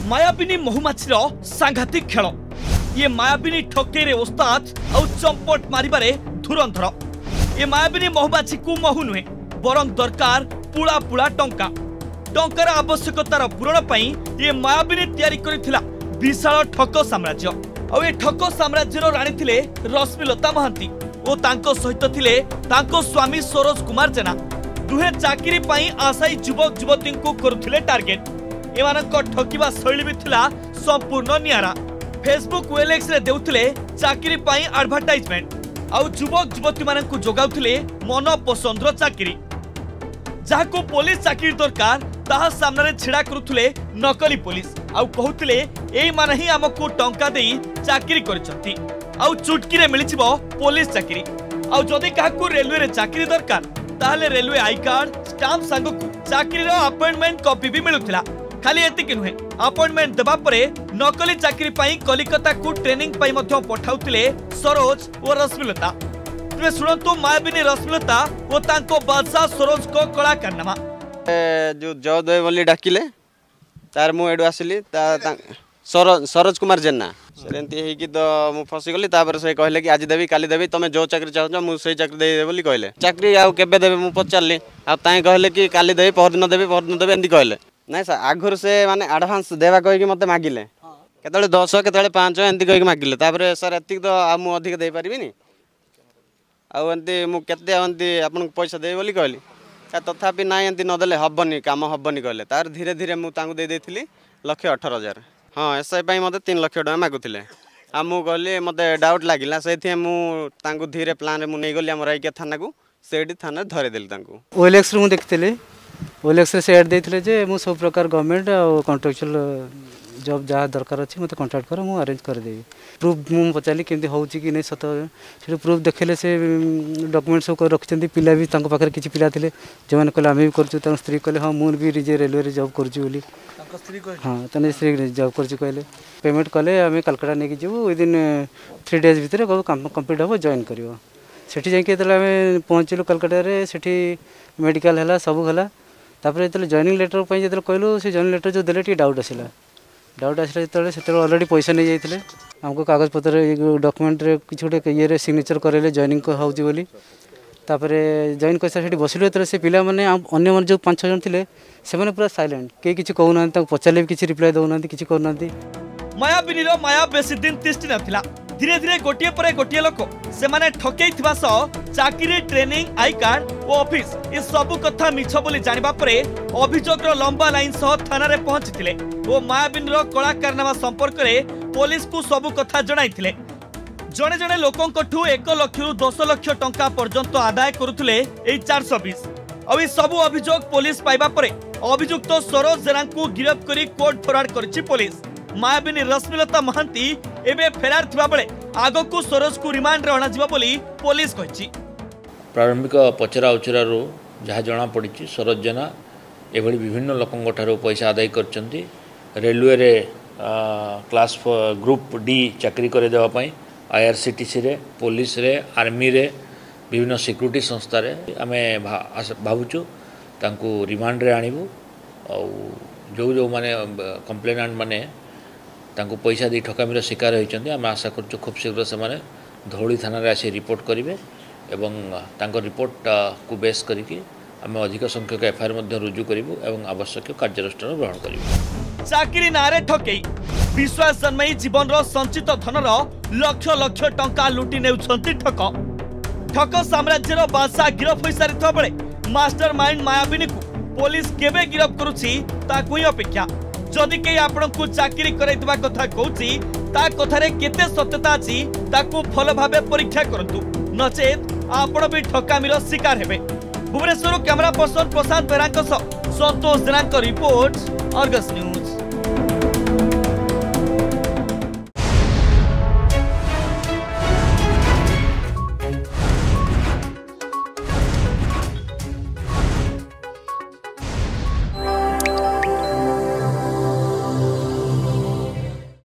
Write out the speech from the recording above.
मायाबिनी महुमाछीर सांघातिक खेल। ये मायाबिनी ठकेरे ओस्ताद और चंपट मारिबारे धुरंधर। ये मायाबिनी महुमाछी को महु नुहे बरं दरकार पुला पुला टंका। टंकार आवश्यकतार पूरण पई ये मायाबिनी तैयारी करिथिला विशाल ठक साम्राज्य। और ये ठक साम्राज्यर राणी थिले रश्मिलता महांती और तांको सहित थिले तांको स्वामी सरोज कुमार जेना। दुहे चाकरी पाई आशायी युवक युवती को करुथिले टार्गेट। एमानक ठकिबा शैली भी थिला संपूर्ण नियारा। फेसबुक ओएलएक्स रे देउथिले चाकरी पाई एडवर्टाइजमेंट आउ युवक युवती मानकु जोगाउथिले मन पसंदर चाकरी। जाहाको पुलिस चाकरी दरकार ताहा सामने छिड़ा करुथिले नकली पुलिस आउ कहउथिले एई माने ही हमकु टंका देई चाकरी करछंती आउ चुटकी रे मिलिछिबो पुलिस चाकरी। आउ जदी काहाकु रेलवे रे चाकरी दरकार ताहले रेलवे आई कार्ड स्टाम्प संगकु चाकरी रो अपॉइंटमेंट कॉपी भी मिलुथिला। खाली एतिक नुहे अपॉइंटमेंट देबा परे नकली चाकरी पाई कलिकता को ट्रेनिंग पाई मध्य पठाउथिले सरोज और रश्मिलता। तुमे सुनंतु मायाबिनी रश्मिलता और तांको बादशाह सरोज को कला कारनामा। जो जयदेव बोली डाकिले तार मु एडु आसिली सरोज कुमार जेना सेंती हे कि तो मु फसी गली। तापर से कहले कि आज देबी काली देबी तमे जो चाकरी चाहो मु सेही चाकरी दे बोली कहले। चाकरी आ केबे देबे मु पचारली आ ताई कहले कि काली देबी परदिन देबे एंती कहले। नहीं सर आगुर से माने एडवांस देवा कहि कि मते मागिले केतले 10 केतले 5 एंती कहि कि मागिले। तापर सर एतिक तो आ मु अधिक दे परिबिनी आ एंती मु केते एंती आपन पैसा दे बोली कहली। तथापि ना एंती न देले हबनी काम हबनी कहले। तार धीरे धीरे मु तांगु दे देथिली 1,18,000। हाँ एसआई पाई मते 3 लाख टका मागुथिले। आ मु कहली मते डाउट लागिला सेथि मु तांगु धीरे प्लान रे मु नै गली हमर आइके थाना को सेडी थाना धरे देली तांगु। ओएलएक्स रे मु देखथिले ओएलएक्स से एड देथिले जे मु सब प्रकार गवर्नमेंट और कॉन्ट्रैक्चुअल जॉब जहाँ दरकार अच्छी मत कॉन्ट्रैक्ट कर मु अरेंज कर देबी। प्रूफ मु पचाली केमती होउची कि नै सत से प्रूफ देखले से डॉक्यूमेंट सब रखचंती। पिला भी तांको पाखरे किछि पिला थिले जे माने कहले आमे भी करछु। तांको स्त्री कहले हां मु भी रिजे रेलवे रे जॉब करछु बोली। तांको स्त्री कहले हां तने स्त्री जॉब करछु कहले। पेमेंट कहले आमे कलकत्ता नै कि जेबो विदिन 3 डेज भीतर काम कंप्लीट हो जॉइन करिवो। सेठी जाई के तले आमे पहुंचलु कलकत्ता रे। सेठी मेडिकल हला सब हला। तापर जो जॉइनिंग लेटर जो कहलु से जॉइनिंग लेटर जो देले टी डाउट आसला जो ऑलरेडी पैसा नहीं जाइए हमको कागज पत्र डॉक्यूमेंट रे किछ गोटे ये सिग्नेचर करेले जॉइनिंग होउची बोली। तापर जॉइन कर सारी बसिलु तो से पिला माने अन्य मन जो 5-6 जन थिले से माने पूरा साइलेंट के किछ कहउना पचारे भी किछ रिप्लाई दउना किछ करना। मायाबिनी रो माया बेसी दिन तिष्टि नथिला। धीरे धीरे गोटिए परे गोटिए लोक से माने ठकेई थिबा सह चाकरी ट्रेनिंग आई कार्ड और ऑफिस ये सब कथा मिछ बोली जानिबा परे अभियोगरो लंबा लाइन सह थाना रे पहुंचथिले ओ मायाबिनी रो कला कारनामा संपर्क रे पुलिस को सब कथा जणाइथिले। जणे जणे लोकंकठू 1 लाख रु 10 लाख टंका पर्यंत आदाय करुथिले ए 420। अब ये सब अभियोग पुलिस पाइबा परे अभियुक्त सरोज जेना को गिरफ्त करी कोर्ट फरवर्ड करछि पुलिस। मायाबिनी रश्मिलता महांती एबे फेरार थिबा बेले आगो को सरोज को रिमांड रे अणा जिबा बोली पुलिस कहिछि। प्रारंभिक पचरा उचरारू जहाँ जना पड़ी सरोज जेना एभली विभिन्न लोकों ठारू पैसा आदाय करचंती। रेलवे रे क्लास ग्रुप डी चाकरी करे देवा पई आईआरसीटीसी रे पुलिस रे आर्मी रे विभिन्न सिक्यूरिटी संस्था रे आमे भावुचु तांकू रिमांड रे आनिबु। जो जो माने कंप्लेनेंट माने तांकू पैसा दी ठकामीर शिकार होइचंती आमे आशा करछु खूब शीघ्र से माने धौली थाना रे आसी रिपोर्ट करिवे एवं तांको रिपोर्ट को बेस करिकि आमे अधिक संख्यक एफआईआर मध्ये रुजु करिवु एवं आवश्यक कार्यानुष्ठान ग्रहण करिवु। चाकरी नारे ठकेई विश्वास जन्मई जीवन रो संचित धनर लक्ष लक्ष टंका लुटी नेउछंती ठक। ठक साम्राज्यर बादशाह गिरफ होई सारिथवा बेले मास्टरमाइंड मायाबिनी को पुलिस केबे गिरफ करूछि ताकु अपेक्षा। जदि के आपण को चाकरी करैतबा कथा कहूछि ता कथारे केते सत्यता अछि ताकु फल भाबे परीक्षा करंतु नचेत आपण भी ठकामीर शिकार हेबे। भुवनेश्वर कैमरा पर्सन प्रशांत बेरांक Santosh Jena report Argus news.